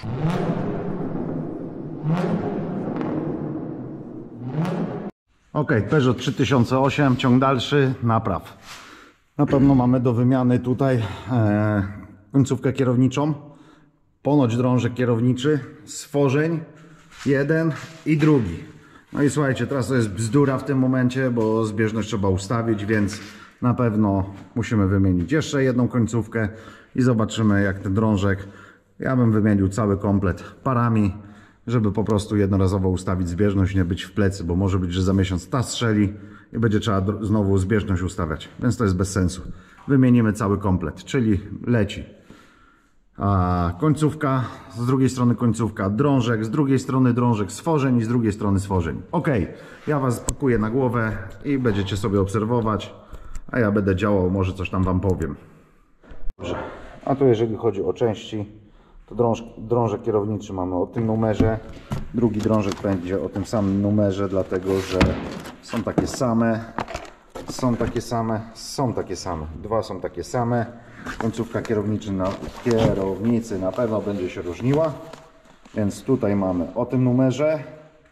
Ok, Peugeot 3008, ciąg dalszy, napraw. Na pewno mamy do wymiany tutaj końcówkę kierowniczą, ponoć drążek kierowniczy, stworzeń jeden i drugi. No i słuchajcie, teraz to jest bzdura w tym momencie, bo zbieżność trzeba ustawić, więc na pewno musimy wymienić jeszcze jedną końcówkę i zobaczymy, jak ten drążek. Ja bym wymienił cały komplet parami, żeby po prostu jednorazowo ustawić zbieżność, nie być w plecy, bo może być, że za miesiąc ta strzeli i będzie trzeba znowu zbieżność ustawiać, więc to jest bez sensu. Wymienimy cały komplet, czyli leci końcówka, z drugiej strony końcówka, drążek, z drugiej strony drążek, stworzeń i z drugiej strony stworzeń. Ok, ja Was pakuję na głowę i będziecie sobie obserwować, a ja będę działał, może coś tam Wam powiem. Dobrze. A tu jeżeli chodzi o części, to drążek kierowniczy mamy o tym numerze, drugi drążek będzie o tym samym numerze, dlatego że są takie same, są takie same, są takie same, dwa są takie same. Końcówka kierownicy na pewno będzie się różniła, więc tutaj mamy o tym numerze.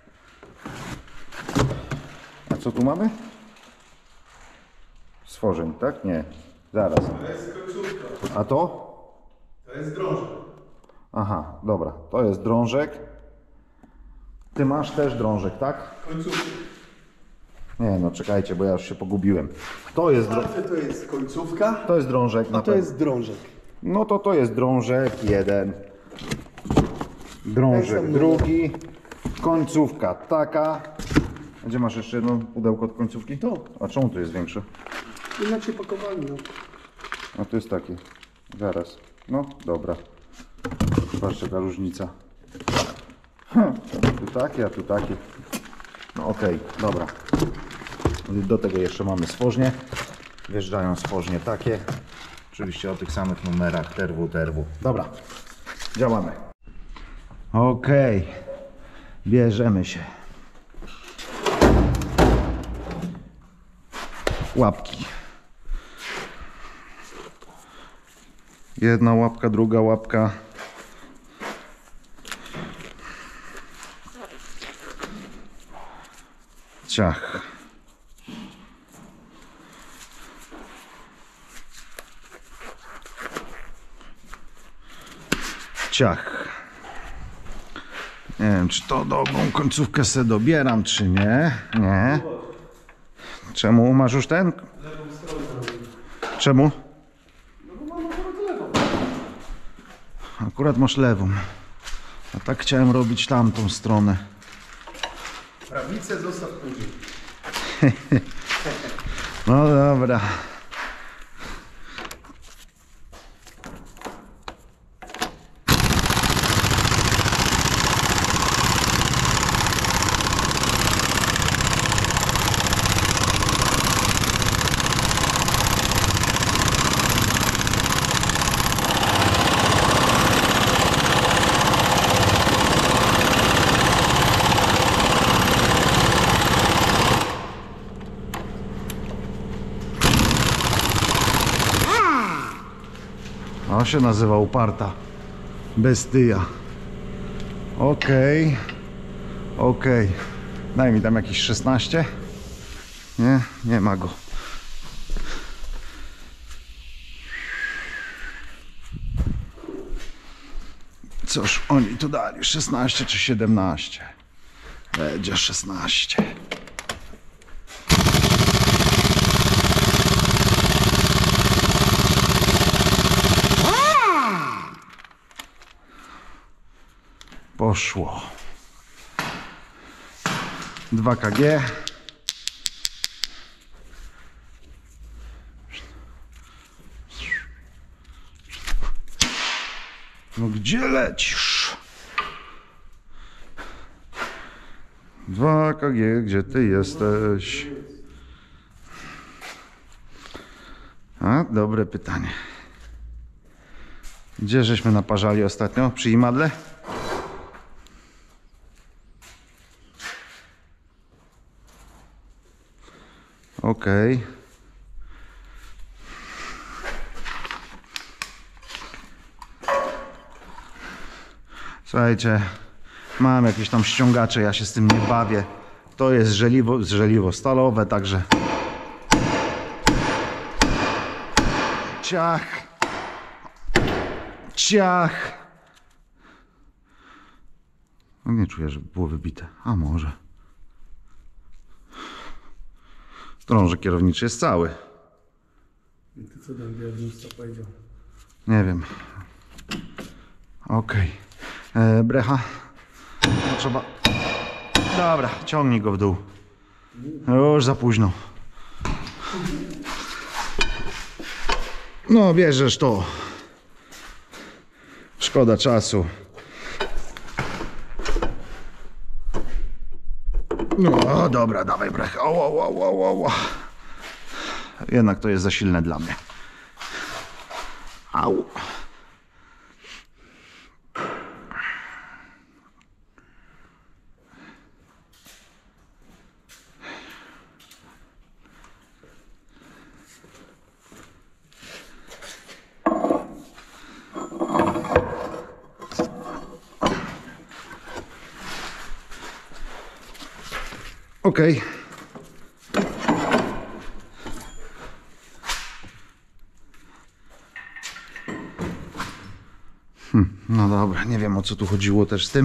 A co tu mamy? Stworzeń, tak? Nie, zaraz. To jest końcówka. A to? To jest drążek. Aha, dobra, to jest drążek. Ty masz też drążek, tak? Końcówka. Nie, no czekajcie, bo ja już się pogubiłem. To jest To jest końcówka, to jest drążek. a to jest drążek. No to jest drążek jeden. Drążek drugi. Końcówka taka. A gdzie masz jeszcze jedno pudełko od końcówki? To. A czemu tu jest większe? Inaczej pakowali, no. A to jest takie. Zaraz. No, dobra. Patrzcie, ta różnica. Tu takie, a tu takie. No okej, dobra. Do tego jeszcze mamy stworznie. Wjeżdżają stworznie takie. Oczywiście o tych samych numerach TRW. Dobra, działamy. Okej, bierzemy się. Łapki. Jedna łapka, druga łapka. Ciach. Ciach. Nie wiem, czy to dobrą końcówkę sobie dobieram, czy nie. Nie. Czemu? Masz już ten? Czemu? Akurat masz lewą. A tak chciałem robić tamtą stronę. Prawicę zostaw później. No dobra. To się nazywa uparta bestia. Okej. Daj mi tam jakieś 16. Nie ma go. Cóż oni tu dali? 16 czy 17? Będzie 16. Poszło. 2 kg. No gdzie lecisz? 2 kg, gdzie ty jesteś? A, dobre pytanie. Gdzie żeśmy naparzali ostatnio? Przy Imadle? Okej. Słuchajcie, mam jakieś tam ściągacze, ja się z tym nie bawię. To jest żeliwo stalowe, także ciach, ciach. No nie czuję, żeby było wybite, a może. Drążek kierowniczy jest cały. I ty co tam diagnosta powiedział? Nie wiem. Okej. Brecha. No, trzeba... Dobra, ciągnij go w dół. Już za późno. No, bierzesz to. Szkoda czasu. No, dobra, dawaj brechę. O. Jednak to jest za silne dla mnie. Au. Okej. No dobra, nie wiem o co tu chodziło też z tym.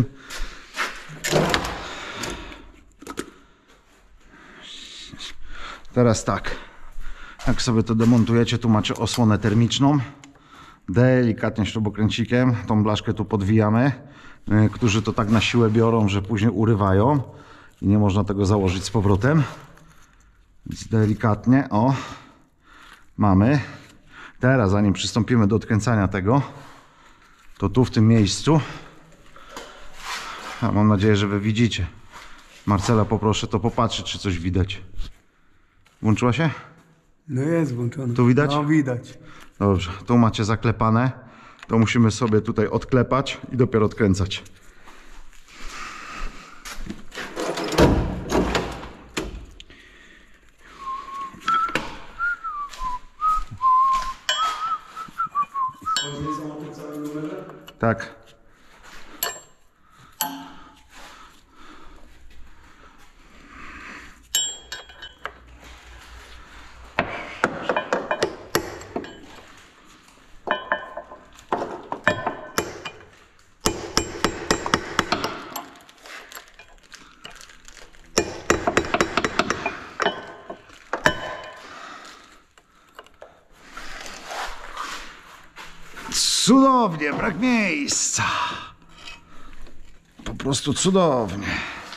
Teraz tak, jak sobie to demontujecie, tu macie osłonę termiczną. Delikatnie śrubokręcikiem tą blaszkę tu podwijamy. Którzy to tak na siłę biorą, że później urywają i nie można tego założyć z powrotem. Więc delikatnie, o, mamy. Teraz, zanim przystąpimy do odkręcania tego, to tu w tym miejscu, ja mam nadzieję, że wy widzicie. Marcela, poproszę to popatrzeć, czy coś widać. Włączyła się? No jest włączony. Tu widać? No widać. Dobrze, tu macie zaklepane. To musimy sobie tutaj odklepać i dopiero odkręcać. Tak. Cudownie, brak miejsca. Po prostu cudownie.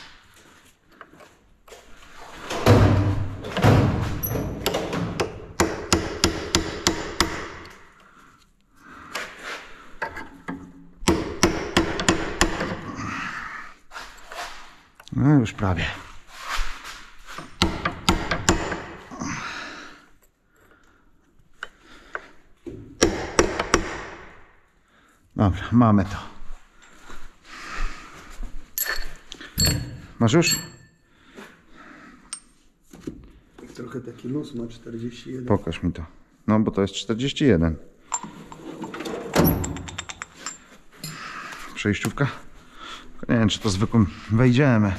No już prawie. Dobra, mamy to. Masz już? Trochę taki luz ma 41. Pokaż mi to. No bo to jest 41. Przejściówka? Nie wiem, czy to zwykłym wejdziemy.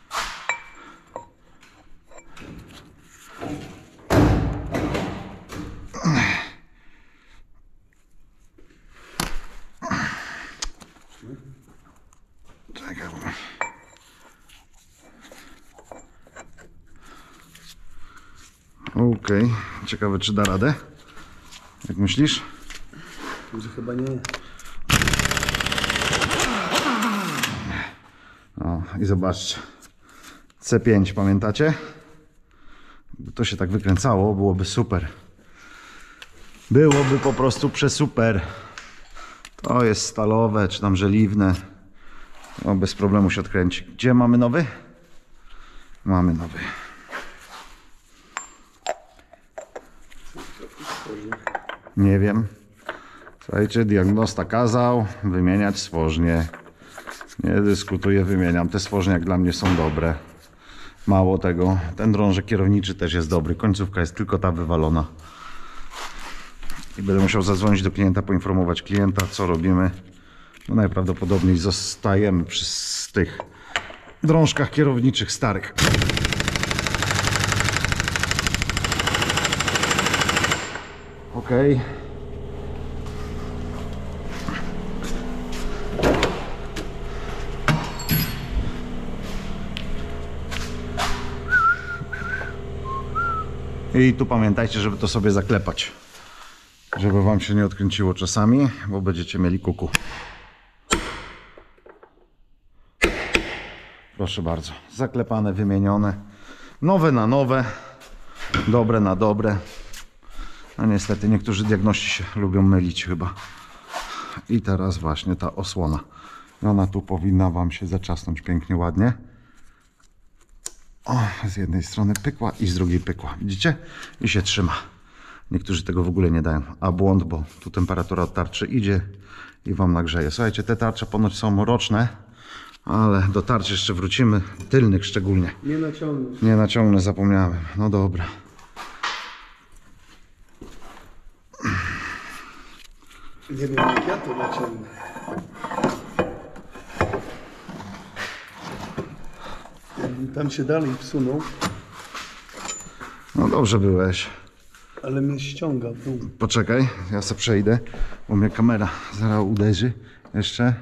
Czekaj. Okej. Ciekawe, czy da radę? Jak myślisz? Może chyba nie. O, i zobaczcie. C5, pamiętacie? Gdyby to się tak wykręcało, byłoby super. Byłoby po prostu przesuper. To jest stalowe, czy tam żeliwne. No, bez problemu się odkręci. Gdzie mamy nowy? Mamy nowy. Nie wiem. Słuchajcie, diagnosta kazał wymieniać stworznie. Nie dyskutuję, wymieniam. Te stworznie jak dla mnie są dobre. Mało tego, ten drążek kierowniczy też jest dobry. Końcówka jest tylko ta wywalona. I będę musiał zadzwonić do klienta, poinformować klienta, co robimy, No najprawdopodobniej zostajemy przy tych drążkach kierowniczych starych. Ok. I tu pamiętajcie, żeby to sobie zaklepać, żeby wam się nie odkręciło czasami, bo będziecie mieli kuku. Proszę bardzo, zaklepane, wymienione, nowe na nowe, dobre na dobre. No niestety niektórzy diagności się lubią mylić chyba. I teraz właśnie ta osłona. Ona tu powinna wam się zaczasnąć pięknie, ładnie. O, z jednej strony pykła i z drugiej pykła. Widzicie? I się trzyma. Niektórzy tego w ogóle nie dają. A błąd, bo tu temperatura od tarczy idzie i wam nagrzeje. Słuchajcie, te tarcze ponoć są roczne, ale do tarczy jeszcze wrócimy. Tylnych szczególnie. Nie naciągniesz. Nie naciągnę, zapomniałem. No dobra. Nie wiem, jak ja to naciągnę. Jakbym tam się dalej wsunął, No dobrze byłeś. ale mnie ściąga w dół. Poczekaj, ja sobie przejdę, bo mnie kamera zaraz uderzy. Jeszcze.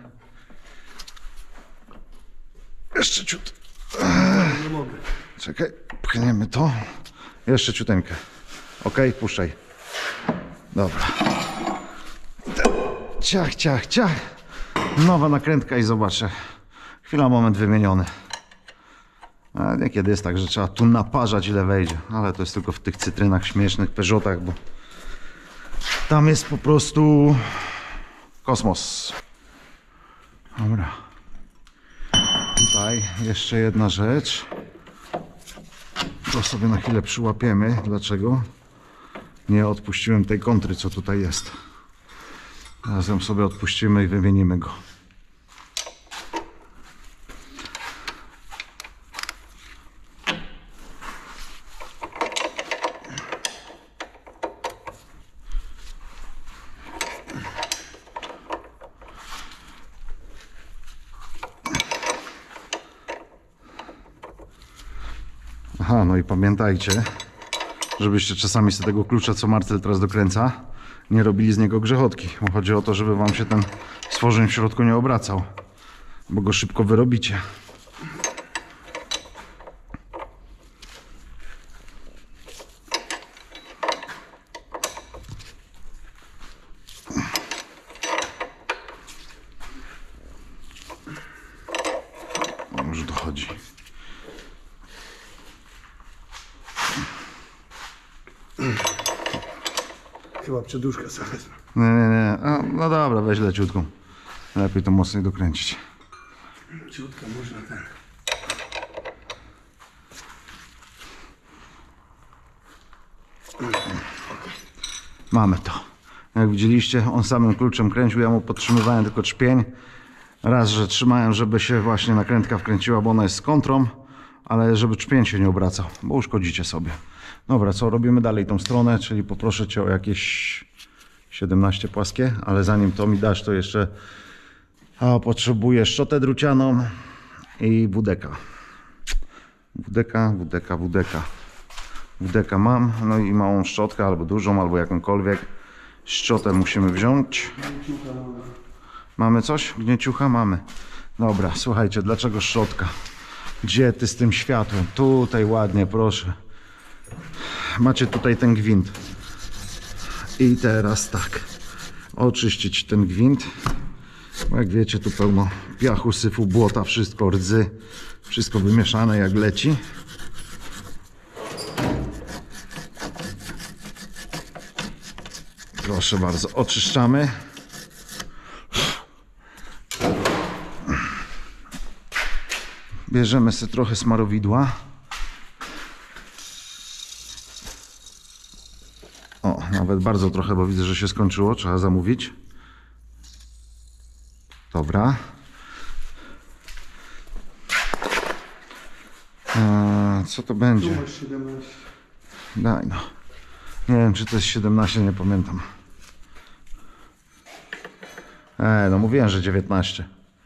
Jeszcze ciut. Nie mogę. Czekaj, pchniemy to. Jeszcze ciuteńkę. Ok, puszczaj. Dobra. Ciach, ciach, ciach. Nowa nakrętka i zobaczę. Chwila, moment wymieniony. A niekiedy jest tak, że trzeba tu naparzać, ile wejdzie. Ale to jest tylko w tych cytrynach śmiesznych, Peugeotach, bo tam jest po prostu kosmos. Dobra. Tutaj jeszcze jedna rzecz. To sobie na chwilę przyłapiemy. Dlaczego? Nie odpuściłem tej kontry, co tutaj jest. Razem sobie odpuścimy i wymienimy go. Aha, no i pamiętajcie, żebyście czasami z tego klucza, co Marcel teraz dokręca, nie robili z niego grzechotki. Bo chodzi o to, żeby wam się ten stworzeń w środku nie obracał, bo go szybko wyrobicie. O, już dochodzi. Chyba przeduszkę sobie wezmę. Nie. No dobra, weź leciutką. Lepiej to mocniej dokręcić. Ciutka można ten. Mamy to. Jak widzieliście, on samym kluczem kręcił, ja mu podtrzymywałem tylko trzpień. Raz, że trzymałem, żeby się właśnie nakrętka wkręciła, bo ona jest z kontrą, ale żeby trzpień się nie obracał, bo uszkodzicie sobie. Dobra, co robimy dalej tą stronę, czyli poproszę cię o jakieś 17 płaskie, ale zanim to mi dasz, to jeszcze potrzebuję szczotę drucianą i wódeka. Wódeka mam, no i małą szczotkę, albo dużą, albo jakąkolwiek. Szczotę musimy wziąć. Mamy coś? Gnieciucha? Mamy. Dobra, słuchajcie, dlaczego szczotka? Gdzie ty z tym światłem? Tutaj ładnie, proszę. Macie tutaj ten gwint. I teraz tak. Oczyścić ten gwint. Bo jak wiecie, tu pełno piachu, syfu, błota, wszystko, rdzy. Wszystko wymieszane jak leci. Proszę bardzo, oczyszczamy. Bierzemy sobie trochę smarowidła. O, nawet bardzo trochę, bo widzę, że się skończyło. Trzeba zamówić. Dobra. Co to będzie? Tu masz 17. Daj no. Nie wiem, czy to jest 17, nie pamiętam. No mówiłem, że 19.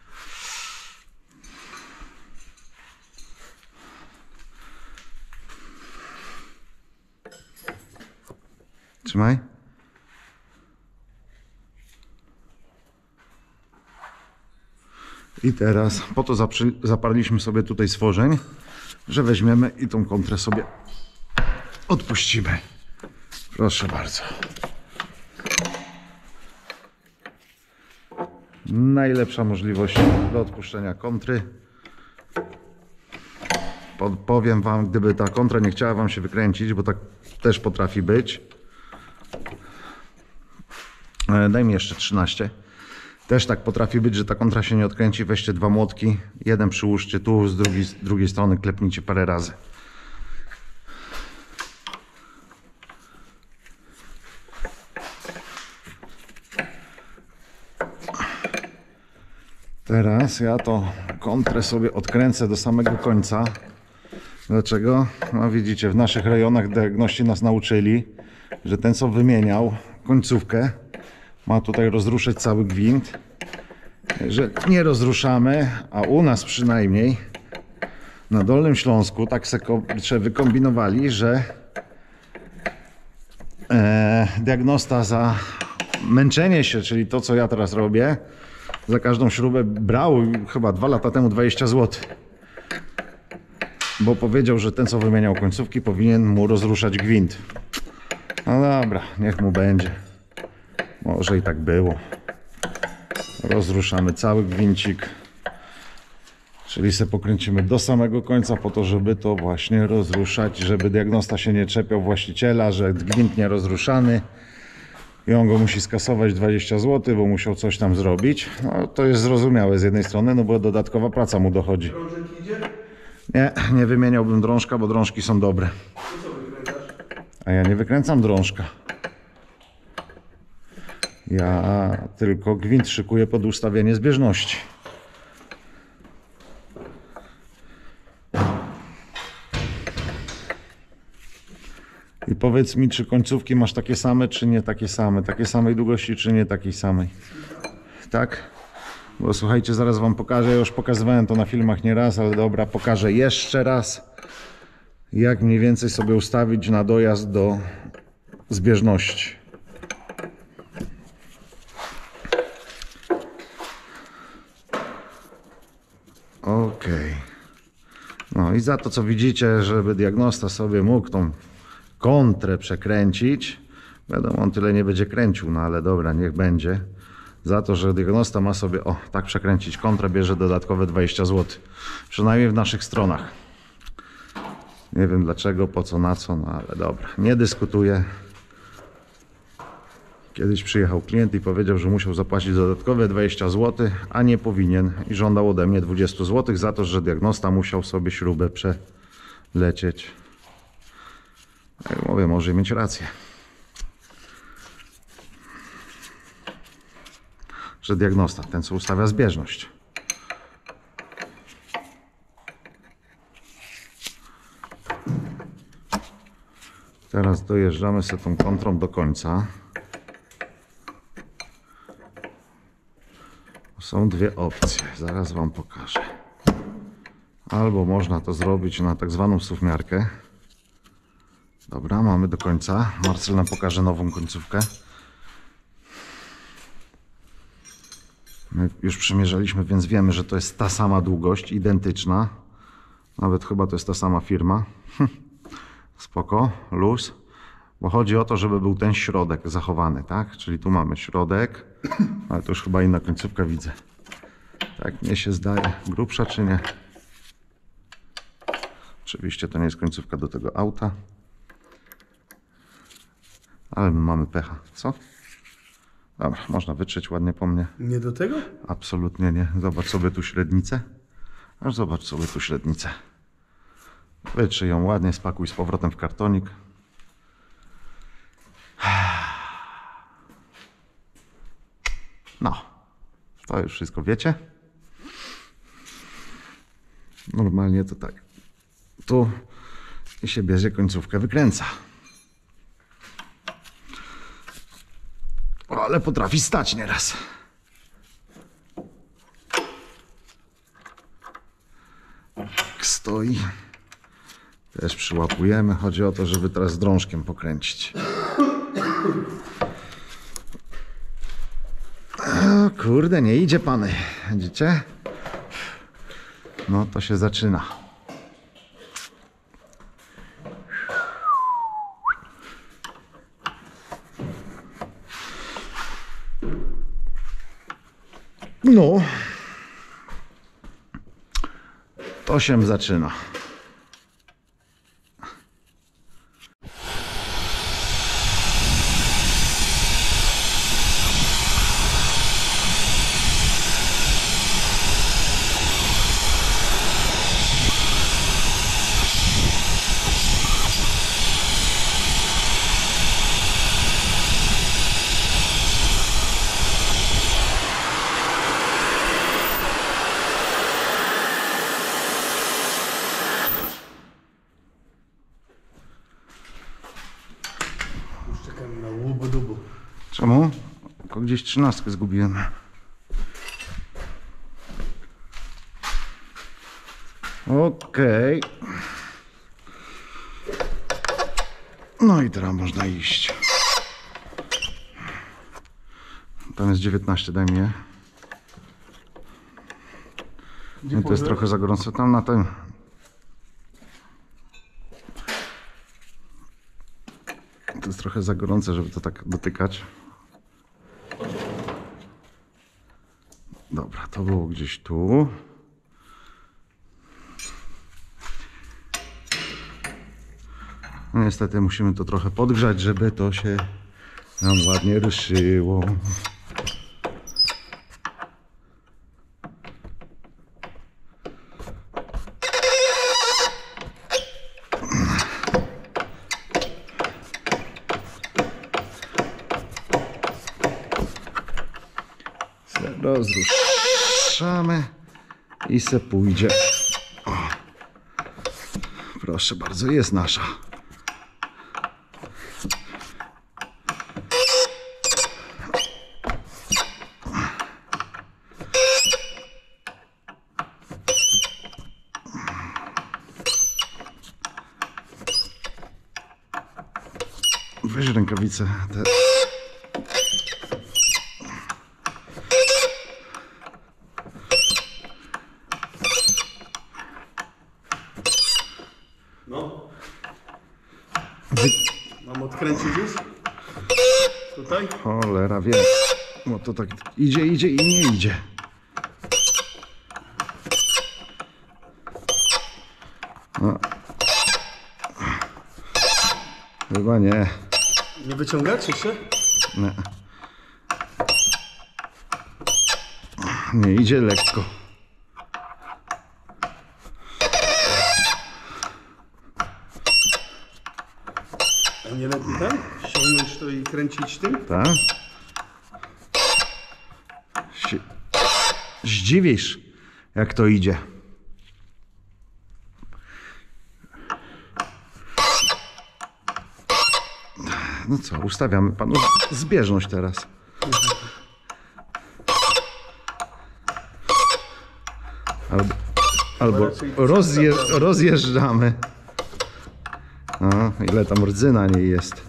Trzymaj. I teraz po to zaparliśmy sobie tutaj stworzeń, że weźmiemy i tą kontrę sobie odpuścimy. Proszę bardzo. Najlepsza możliwość do odpuszczenia kontry. Powiem wam, gdyby ta kontra nie chciała wam się wykręcić, bo tak też potrafi być. Daj mi jeszcze 13. Też tak potrafi być, że ta kontra się nie odkręci. Weźcie 2 młotki, jeden przyłóżcie tu, z drugiej strony klepnijcie parę razy. Teraz ja to kontrę sobie odkręcę do samego końca. Dlaczego? No widzicie, w naszych rejonach diagności nas nauczyli, że ten, co wymieniał końcówkę, ma tutaj rozruszyć cały gwint. Że nie rozruszamy, a u nas przynajmniej na Dolnym Śląsku tak se wykombinowali, że diagnosta za męczenie się, czyli to, co ja teraz robię, za każdą śrubę brał chyba 2 lata temu 20 zł. Bo powiedział, że ten, co wymieniał końcówki, powinien mu rozruszać gwint. No dobra, niech mu będzie. Może i tak było. Rozruszamy cały gwincik. Czyli se pokręcimy do samego końca po to, żeby to właśnie rozruszać, żeby diagnosta się nie czepiał właściciela, że gwint nie rozruszany i on go musi skasować 20 zł, bo musiał coś tam zrobić. No to jest zrozumiałe z jednej strony, no bo dodatkowa praca mu dochodzi. Drążek idzie? Nie wymieniałbym drążka, bo drążki są dobre. To co wykręcasz? A ja nie wykręcam drążka. Ja tylko gwint szykuję pod ustawienie zbieżności. I powiedz mi, czy końcówki masz takie same, czy nie takie same? Takiej samej długości, czy nie takiej samej? Tak? Bo słuchajcie, zaraz wam pokażę, ja już pokazywałem to na filmach nieraz, ale dobra, pokażę jeszcze raz, jak mniej więcej sobie ustawić na dojazd do zbieżności. Ok. No i za to, co widzicie, żeby diagnosta sobie mógł tą kontrę przekręcić, wiadomo, on tyle nie będzie kręcił, no ale dobra, niech będzie. Za to, że diagnosta ma sobie, tak przekręcić kontrę, bierze dodatkowe 20 zł. Przynajmniej w naszych stronach. Nie wiem dlaczego, po co, na co, no ale dobra, nie dyskutuję. Kiedyś przyjechał klient i powiedział, że musiał zapłacić dodatkowe 20 zł, a nie powinien i żądał ode mnie 20 zł za to, że diagnosta musiał sobie śrubę przelecieć. Jak mówię, może mieć rację. Że diagnosta, ten co ustawia zbieżność. Teraz dojeżdżamy sobie tą kontrą do końca. Są 2 opcje, zaraz wam pokażę. Albo można to zrobić na tak zwaną suwmiarkę. Dobra, mamy do końca. Marcel nam pokaże nową końcówkę. My już przymierzaliśmy, więc wiemy, że to jest ta sama długość, identyczna. Nawet chyba to jest ta sama firma. Spoko, luz. Bo chodzi o to, żeby był ten środek zachowany, tak? Czyli tu mamy środek, ale to już chyba inna końcówka widzę. Tak mnie się zdaje. Grubsza czy nie? Oczywiście to nie jest końcówka do tego auta. Ale my mamy pecha, co? Dobra, można wytrzeć ładnie po mnie. Nie do tego? Absolutnie nie. Zobacz sobie tu średnicę. Aż zobacz sobie tu średnicę. Wytrzyj ją ładnie, spakuj z powrotem w kartonik. No, to już wszystko wiecie. Normalnie to tak. Tu i się bierze końcówkę, wykręca. Ale potrafi stać nieraz. stoi. Też przyłapujemy. Chodzi o to, żeby teraz drążkiem pokręcić. O kurde, nie idzie pany. Widzicie? No to się zaczyna. No. To się zaczyna. Czekam na łubu-dubu. Czemu? Tylko gdzieś 13 zgubiłem. Okej. No i teraz można iść. Tam jest 19, daj mi je. Gdzie No to jest położyłeś? trochę za gorąco. Tam na tym. To jest trochę za gorące, żeby to tak dotykać. Dobra, to było gdzieś tu. No niestety musimy to trochę podgrzać, żeby to się nam ładnie ruszyło. Rozruszamy i se pójdzie. O. Proszę bardzo, jest nasza. Weź rękawice. Te... No. Mam odkręcić już? Tutaj? Cholera, wiem. Bo to tak idzie i nie idzie. No. Chyba nie. Nie wyciągać jeszcze? Nie. Nie idzie lekko. A nie lepiej tam? Ściągnąć to i kręcić tym? Tak? Się... Zdziwisz, jak to idzie. No co, ustawiamy panu zbieżność teraz. Albo rozjeżdżamy. O, ile tam rdzy na niej jest.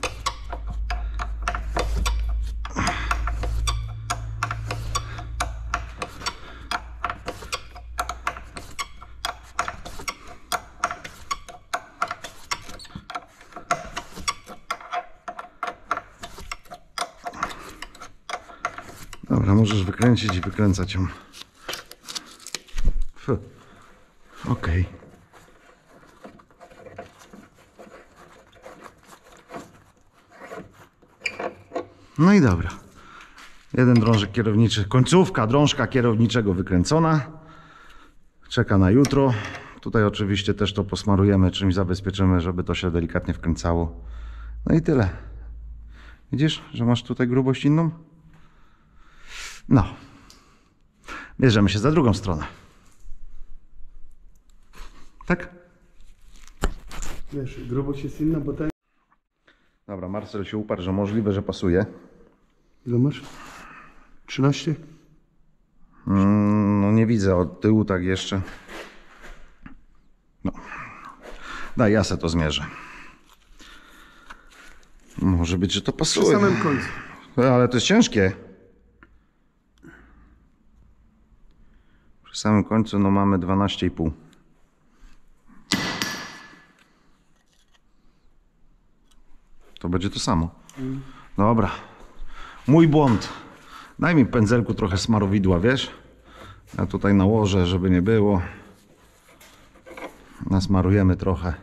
Dobra, możesz wykręcić i wykręcać ją. Okej. No i dobra. Jeden drążek kierowniczy, końcówka drążka kierowniczego wykręcona. Czeka na jutro. Tutaj oczywiście też to posmarujemy, czymś zabezpieczymy, żeby to się delikatnie wkręcało. No i tyle. Widzisz, że masz tutaj grubość inną? No. Bierzemy się za drugą stronę. Tak? Wiesz, grubość jest inna, bo ten... Dobra, Marcel się uparł, że możliwe, że pasuje. Ile masz? 13? No nie widzę od tyłu tak jeszcze. No. Daj, ja se to zmierzę. Może być, że to Przy pasuje. samym końcu. Ale to jest ciężkie. Przy samym końcu no mamy 12,5. To będzie to samo. Dobra. Mój błąd. Daj mi pędzelku trochę smarowidła, wiesz? Ja tutaj nałożę, żeby nie było. Nasmarujemy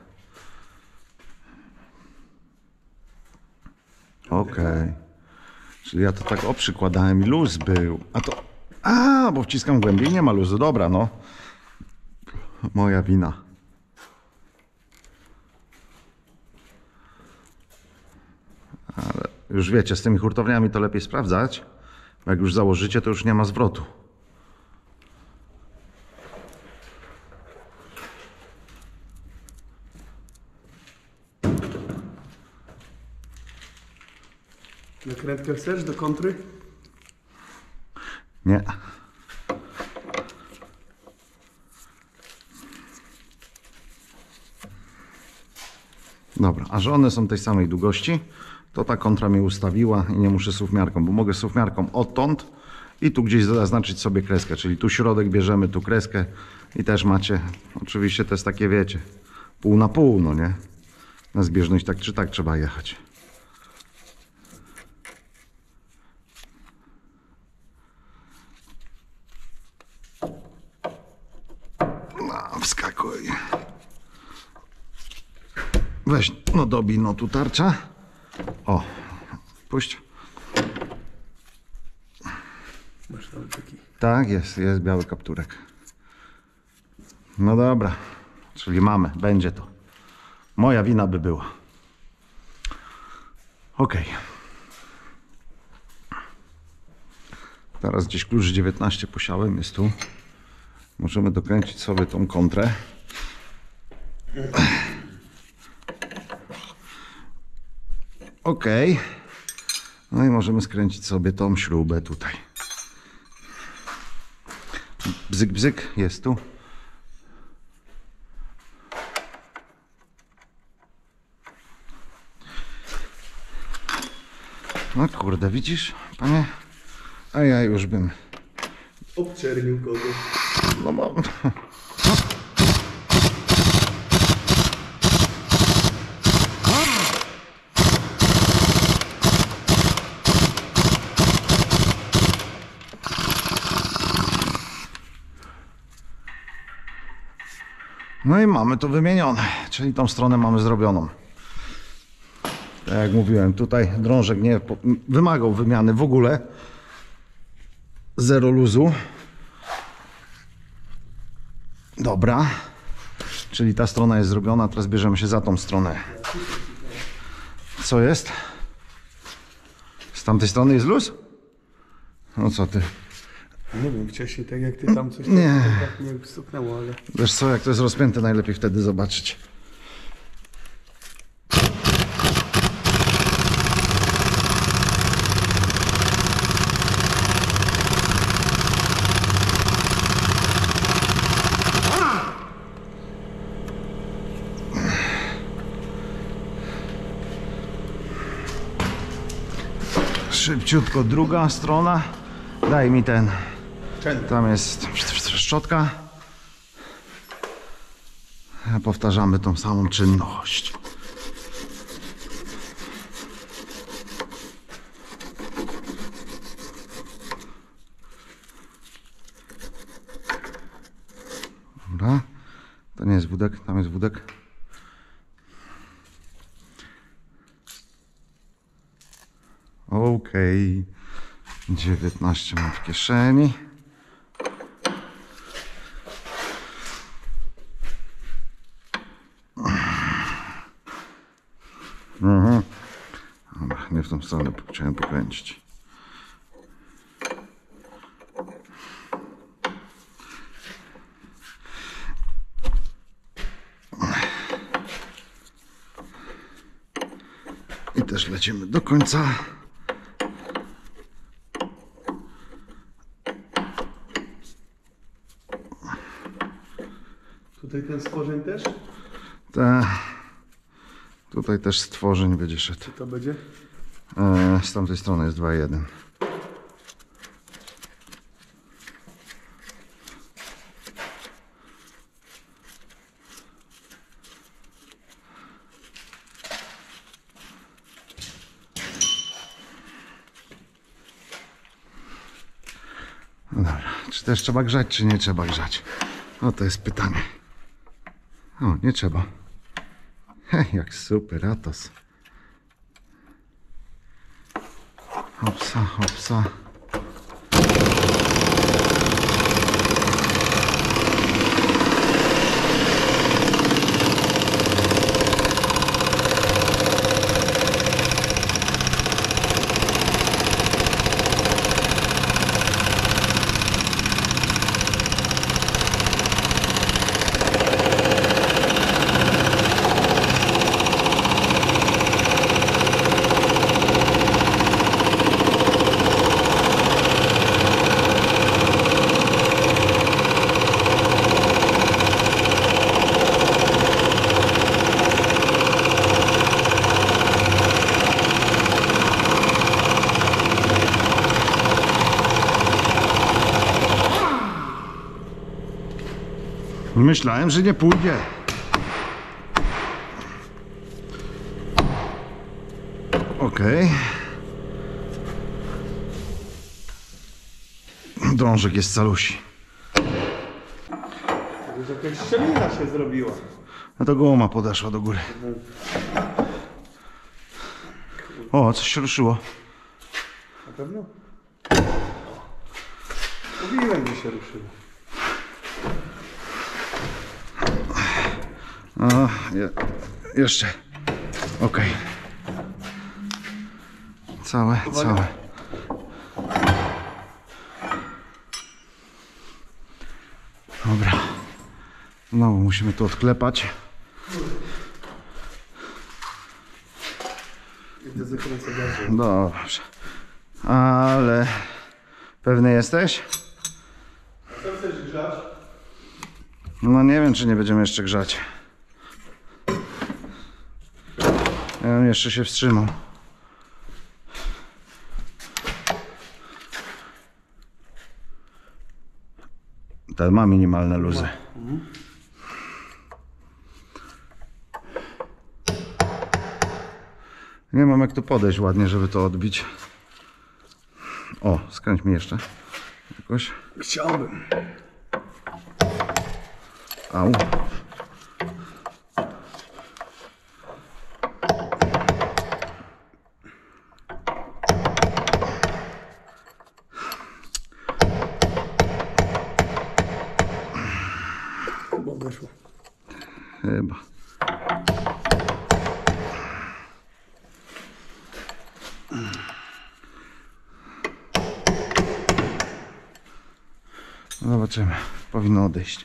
trochę. Okej. Czyli ja to tak oprzykładałem i luz był. A to... A, bo wciskam głębiej, nie ma luzu. Dobra, no. Moja wina. Ale już wiecie, z tymi hurtowniami to lepiej sprawdzać. Bo jak już założycie, to już nie ma zwrotu. Nakrętkę chcesz do kontry? Nie. Dobra, a że one są tej samej długości, to ta kontra mnie ustawiła i nie muszę suwmiarką, bo mogę suwmiarką odtąd i tu gdzieś zaznaczyć sobie kreskę, czyli tu środek bierzemy, tu kreskę i też macie, oczywiście to jest takie, wiecie, pół na pół, no nie? Na zbieżność tak czy tak trzeba jechać. No, wskakuj. Weź, no dobij, no tu tarcza. O, puść. Masz tam taki. Tak, jest biały kapturek. No dobra, czyli mamy, będzie to. Moja wina by była. Ok. Teraz gdzieś klucz 19 posiałem, jest tu. Możemy dokręcić sobie tą kontrę. Ok. No i możemy skręcić sobie tą śrubę tutaj. Bzyk, bzyk, jest tu. No kurde, widzisz, panie? A ja już bym... Obczernił kogoś. No bo... No i mamy to wymienione, czyli tą stronę mamy zrobioną. Tak jak mówiłem, tutaj drążek nie wymagał wymiany w ogóle. Zero luzu. Dobra. Czyli ta strona jest zrobiona, teraz bierzemy się za tą stronę. Co jest? Z tamtej strony jest luz? No co ty? Nie wiem, wcześniej tak jak ty tam coś Nie. tak mnie stuknęło, ale... Wiesz co, jak to jest rozpięte, najlepiej wtedy zobaczyć. Szybciutko druga strona. Daj mi ten. Tam jest szczotka. Powtarzamy tą samą czynność. Dobra. To nie jest wódek, tam jest wódek. Okej. 19 mam w kieszeni. Dobra, nie w tą stronę chciałem pokręcić. I też lecimy do końca. Tutaj ten stworzeń też? Tutaj też stworzeń będzie szedł. Co to będzie? Z tamtej strony jest 2.1. No dobra, czy też trzeba grzać, czy nie trzeba grzać? No to jest pytanie. O, nie trzeba. Hej, jak super, Atos. Hopsa, hopsa. Myślałem, że nie pójdzie. Okej. Drążek jest calusi. Już jakaś szczelina się zrobiła. A to guma podeszła do góry. O, coś się ruszyło. Na pewno? Mówiłem, że się ruszyło. O, jeszcze. Okej. Całe. Dobra. Znowu musimy to odklepać. Idę zakręcę bardziej. Dobrze. Ale pewny jesteś? Co chcesz grzać? No nie wiem, czy nie będziemy jeszcze grzać. Ja bym jeszcze się wstrzymał. Ten ma minimalne luzy. Nie mam jak tu podejść ładnie, żeby to odbić. O, skręć mi jeszcze. Jakoś. Chciałbym. Au. Chyba weszło. Chyba. No zobaczymy. Powinno odejść.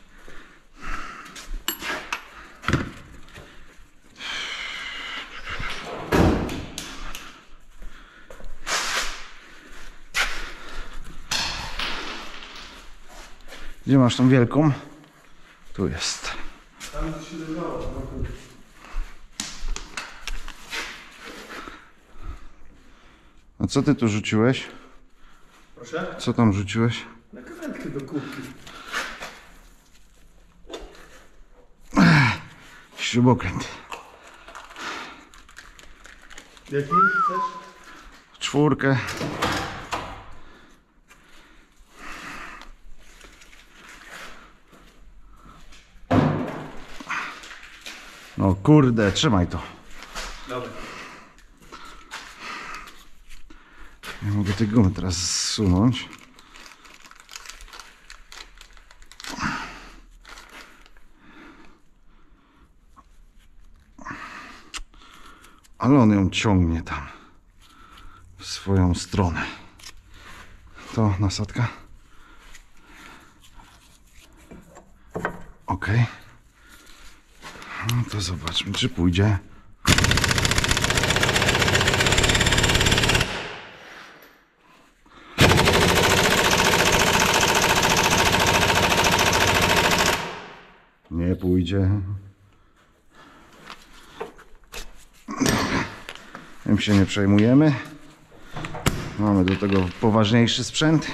Gdzie masz tą wielką? Tu jest. Tam gdzie się leżało. A co ty tu rzuciłeś? Proszę? Co tam rzuciłeś? Na kawałki do kubki. Śrubokręt. Jaki chcesz? 4. No kurde, trzymaj to. Dobra. Nie mogę tej gumy teraz zsunąć. Ale on ją ciągnie tam w swoją stronę. To nasadka. Ok. No to zobaczmy, czy pójdzie. Nie pójdzie. Tym się nie przejmujemy. Mamy do tego poważniejszy sprzęt.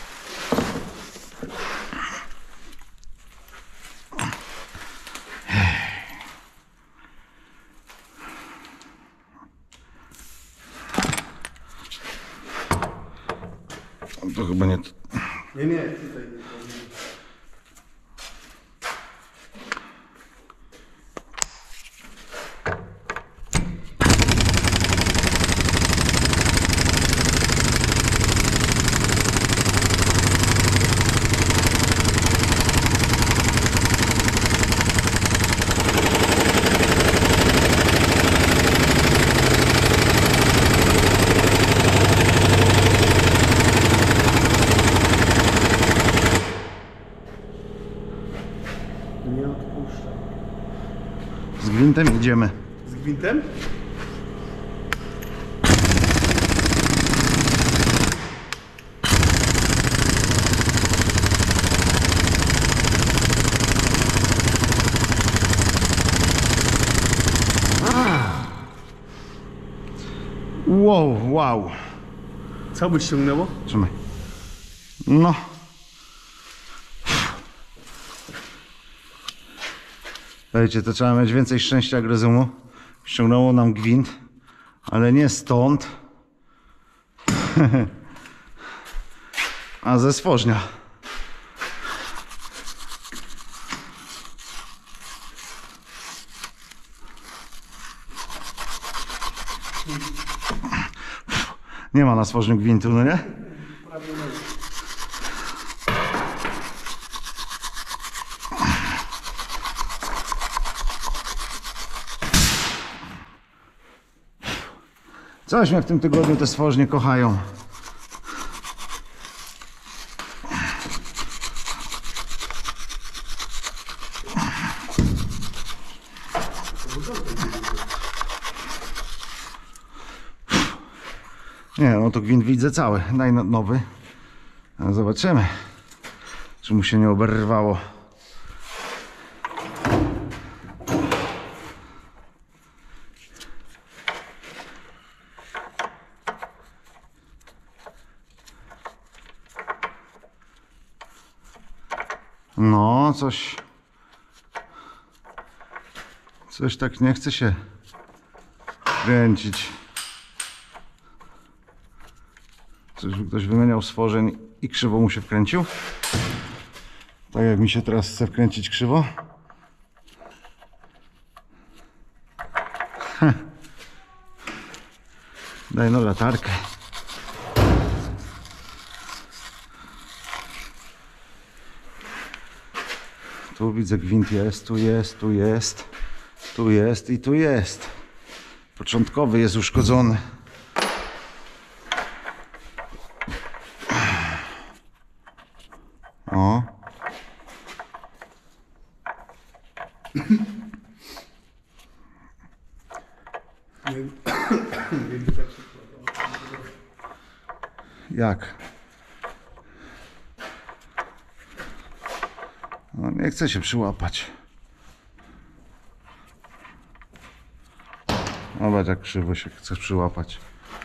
To chyba nie... Nie, tutaj. Nie odpuszczaj. Z gwintem idziemy. Z gwintem? Wow. Co by ściągnęło? Trzymaj. No. Wiecie, to trzeba mieć więcej szczęścia jak rozumu. Ściągnęło nam gwint, ale nie stąd, a ze stworznia. Nie ma na stworzniu gwintu, no nie? Coś mnie w tym tygodniu te stworznie kochają. Nie, no to gwint widzę cały. Daj nowy. A zobaczymy, czy mu się nie oberwało. No, coś tak nie chce się kręcić. Czyżby ktoś wymieniał stworzeń i krzywo mu się wkręcił? Tak jak mi się teraz chce wkręcić krzywo. Daj no latarkę. Tu widzę gwint jest, tu jest, tu jest, tu jest i tu jest. Początkowy jest uszkodzony. O. Jak? No, nie chce się przyłapać. Zobacz, jak krzywo się chce przyłapać.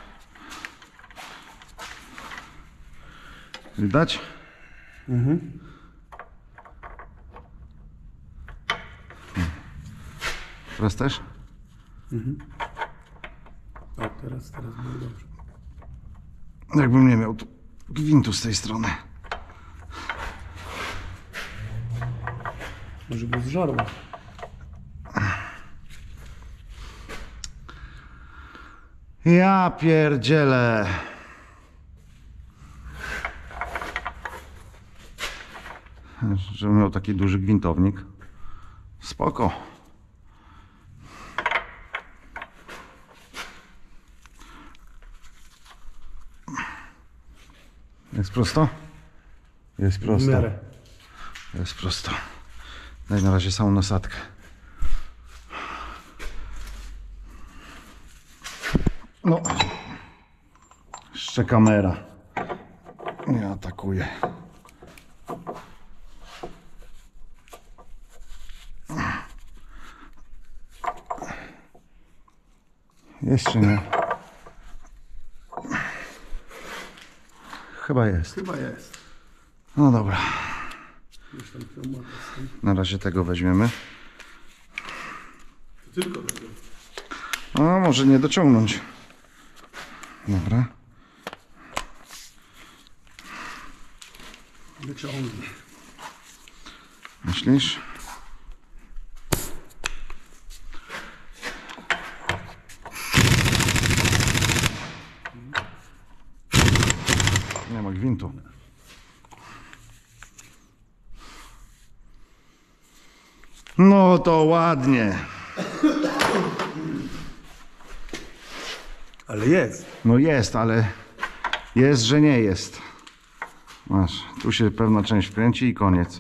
Widać? Mhm. Teraz też? Mhm. O, teraz było dobrze. Jakbym nie miał tu gwintu z tej strony. Może by zżarło. Ja pierdzielę. Żebym miał taki duży gwintownik. Spoko. Jest prosto? Jest W prosto. miarę. Jest prosto. Daj na razie samą nasadkę. No. Jeszcze kamera. Nie atakuje. Jeszcze nie. Chyba jest. Chyba jest. No dobra. Już tam pneumatyk stoi. Na razie tego weźmiemy. Tylko tego. A może nie dociągnąć. Dobra. Wyciągnij. Myślisz? Nie ma gwintu. No to ładnie. Ale jest. No jest, ale jest, że nie jest. Masz, tu się pewna część wkręci i koniec.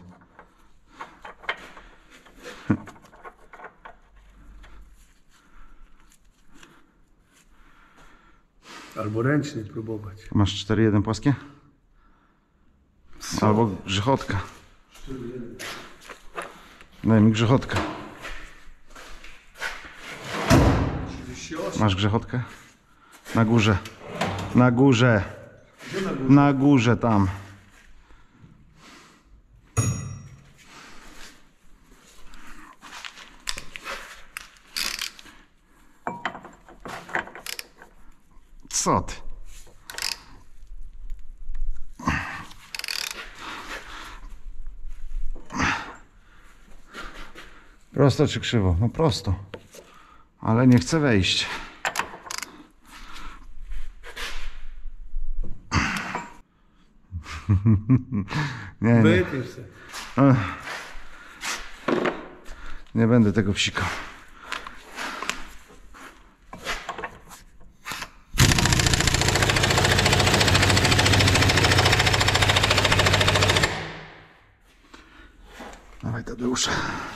Albo ręcznie próbować. Masz 4-1 płaskie? Albo grzechotka. Daj mi grzechotkę. 38. Masz grzechotkę? Na górze. Na górze. Na górze tam. Co ty? Prosto czy krzywo? No prosto. Ale nie chce wejść. Nie, nie. Wytniesz się. Nie będę tego psikał. Dawaj Tadeusza.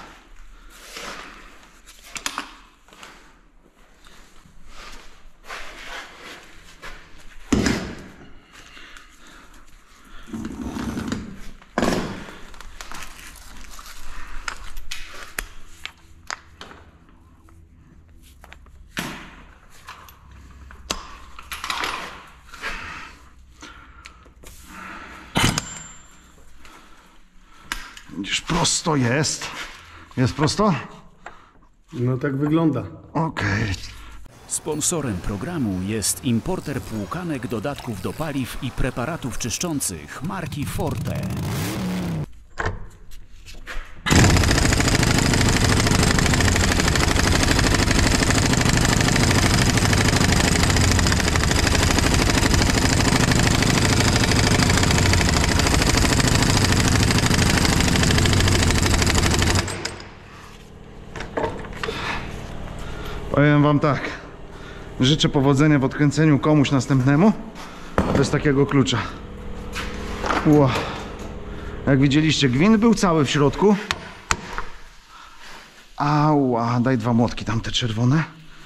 Widzisz, prosto jest. Jest prosto? No tak wygląda. Okej. Sponsorem programu jest importer płukanek, dodatków do paliw i preparatów czyszczących marki Forte. Powiem wam tak. Życzę powodzenia w odkręceniu komuś następnemu bez takiego klucza. Ło. Jak widzieliście, gwint był cały w środku. Ała, daj dwa młotki tamte czerwone.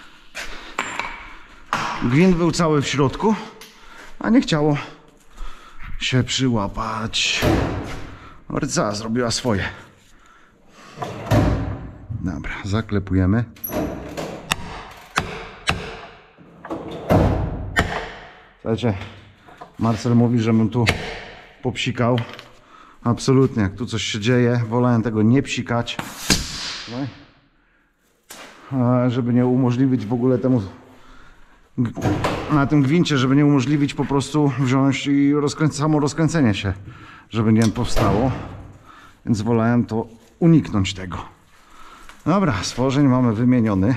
Gwint był cały w środku, a nie chciało się przyłapać. Rdza zrobiła swoje. Dobra, zaklepujemy. Słuchajcie, Marcel mówi, żebym tu popsikał. Absolutnie, jak tu coś się dzieje, wolałem tego nie psikać. Żeby nie umożliwić w ogóle temu na tym gwincie, żeby nie umożliwić po prostu wziąć i samo rozkręcenie się, żeby nie powstało. Więc wolałem to uniknąć tego. Dobra, stworzeń mamy wymieniony.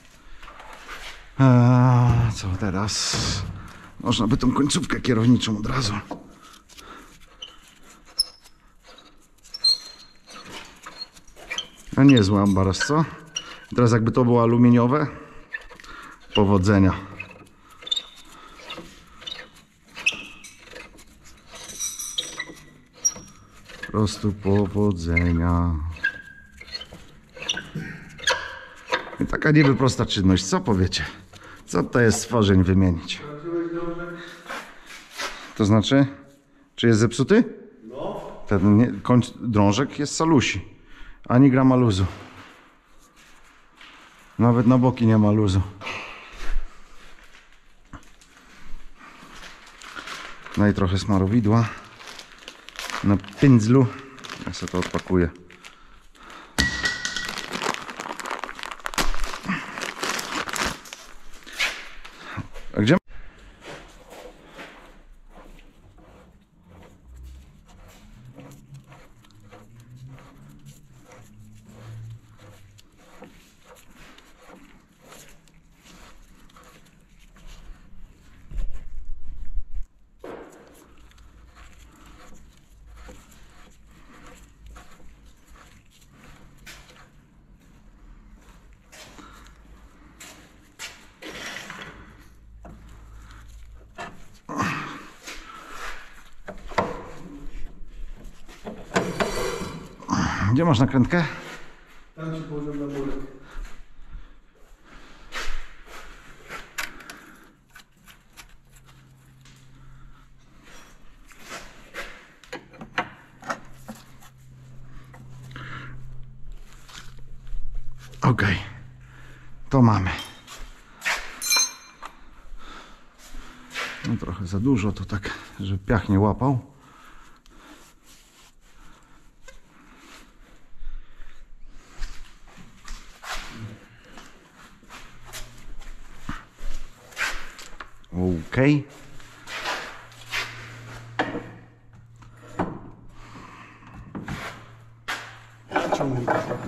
Co teraz? Można by tą końcówkę kierowniczą od razu. A niezły ambaras, co? Teraz jakby to było aluminiowe. Powodzenia. Po prostu powodzenia. I taka niby prosta czynność, co powiecie? Co to jest stworzeń wymienić? To znaczy? Czy jest zepsuty? No. Ten drążek jest salusi. Ani grama luzu. Nawet na boki nie ma luzu. Daj trochę smarowidła na pędzlu. Ja sobie to odpakuję. A gdzie? Gdzie masz nakrętkę? Tam ci położyłem na murek. Okej, to mamy. No trochę za dużo, to tak, żeby piach nie łapał. Okej. Ciągnij to trochę.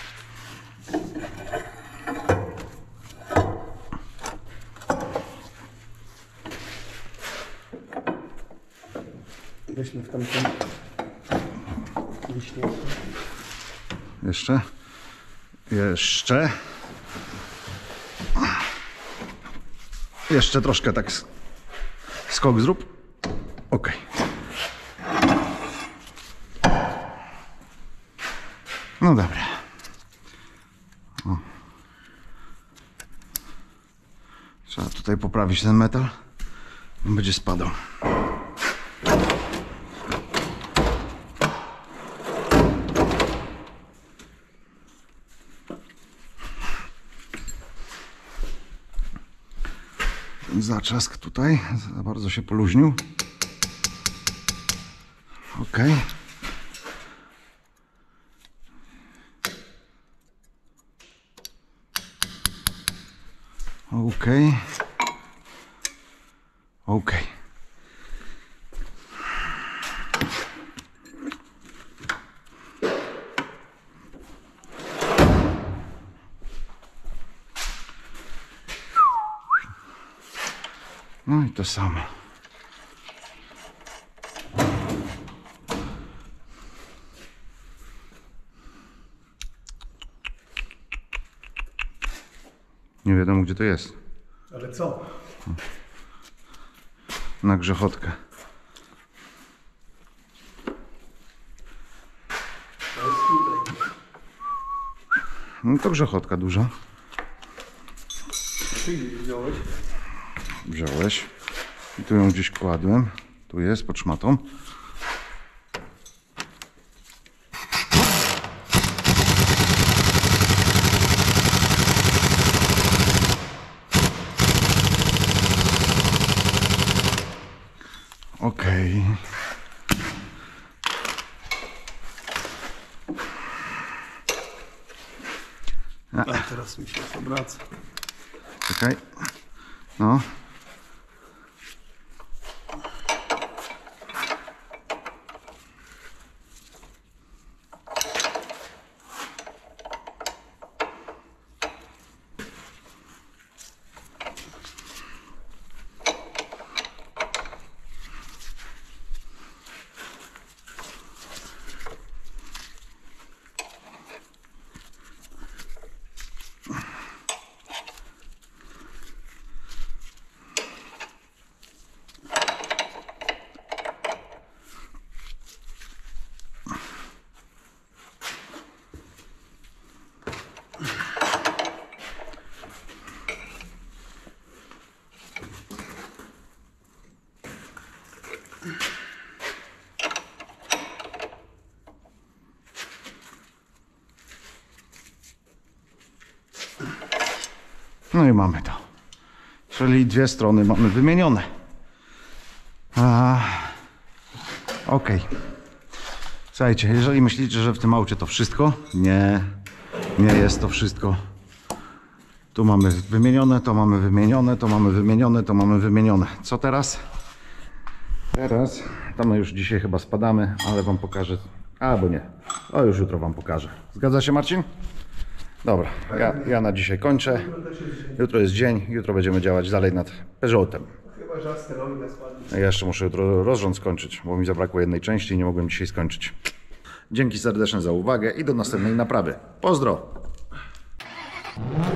Weźmy w tamtym liście. Jeszcze. Jeszcze. Jeszcze troszkę tak skok zrób. Ok. No dobra. O. Trzeba tutaj poprawić ten metal. On będzie spadał. Zaczask tutaj za bardzo się poluźnił. Ok. Ok. Ok. No i to samo. Nie wiadomo, gdzie to jest. Ale co? Na grzechotkę. To jest tutaj. No to grzechotka duża. Ty gdzieś wziąłeś? Wziąłeś. I tu ją gdzieś kładłem. Tu jest, pod szmatą. Okej. A teraz mi się obraca. Czekaj. No. No i mamy to. Czyli dwie strony mamy wymienione. Okej. Słuchajcie, jeżeli myślicie, że w tym aucie to wszystko, nie jest to wszystko. Tu mamy wymienione, to mamy wymienione, to mamy wymienione, to mamy wymienione. Co teraz? Teraz, tam my już dzisiaj chyba spadamy, ale wam pokażę, albo nie, o już jutro wam pokażę. Zgadza się, Marcin? Dobra, ja na dzisiaj kończę. Jutro jest dzień, jutro będziemy działać dalej nad Peugeotem. Chyba, że asteroida spadnie. Ja jeszcze muszę jutro rozrząd skończyć, bo mi zabrakło jednej części i nie mogłem dzisiaj skończyć. Dzięki serdeczne za uwagę i do następnej naprawy. Pozdro!